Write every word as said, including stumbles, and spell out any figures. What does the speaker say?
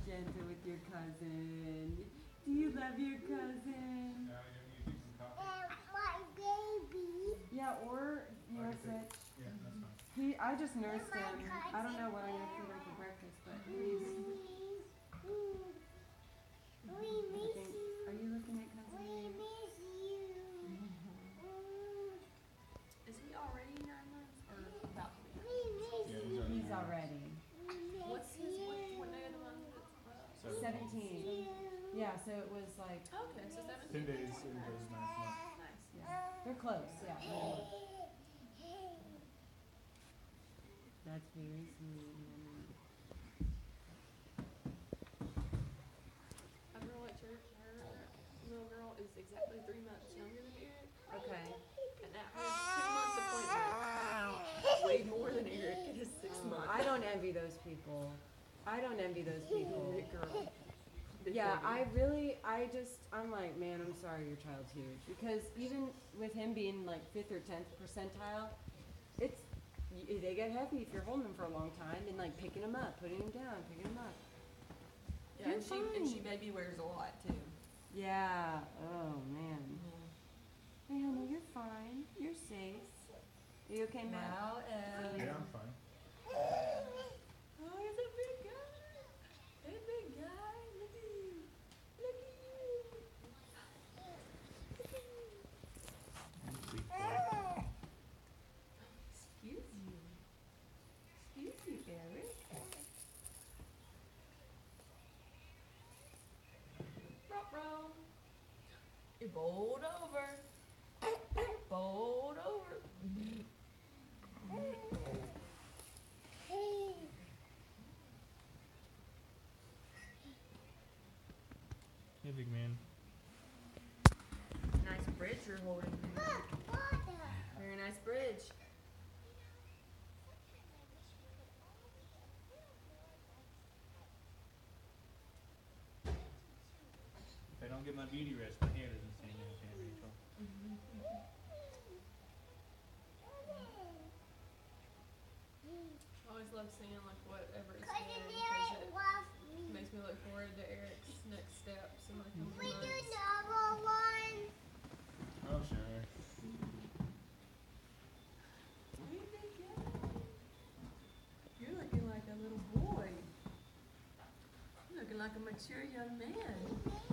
gentle with your cousin. Do you love your cousin? Uh, you need some coffee? And my baby. Yeah, or I nurse can it. take- Yeah, that's fine. He, I just nursed my him. I don't know what I'm gonna cousin. feed him for breakfast, but he's. We I miss think. you. Are you looking at cousin? We miss you. Is he already nine months or about to be? We miss Yeah, you. he's He's already We miss What's his, what, you. what day of the month is it? Uh, seventeen. You. Yeah, so it was like. Okay, so Ten seventeen. days into his ninth month. Nice. Yeah, they're close. Yeah. That's very sweet. A girl at church, her little girl is exactly three months younger than Eric, Okay. and at her two month appointment, weighed more than Eric in his six Um, months. I don't envy those people. I don't envy those people. Big girl. Big Yeah, baby. I really, I just, I'm like, man, I'm sorry your child's huge. Because even with him being like fifth or tenth percentile, it's, y- they get heavy if you're holding them for a long time and like picking them up, putting them down, picking them up. Yeah, You're and she and she fine. baby wears a lot too. Yeah, oh man. Hey honey, you're fine. You're safe. Are you okay, Matt? Now, uh, Yeah, I'm fine. oh, he's a big guy. Hey, big guy. Look at you. Look at you. Look at you. Sweet boy. Excuse you. Excuse you, Eric. Ruh-roh. You bowled over. Bowled over. Hey, big man. Nice bridge you're holding. Very nice bridge. If I don't get my beauty rest, my hair doesn't stay in there, Rachel. I always love seeing like whatever is Cause good it because didn't it love me. makes me look forward to Eric's next steps in the coming We do months. number one. Oh, sure. Hey, big guy. You're looking like a little boy. You're looking like a mature young man.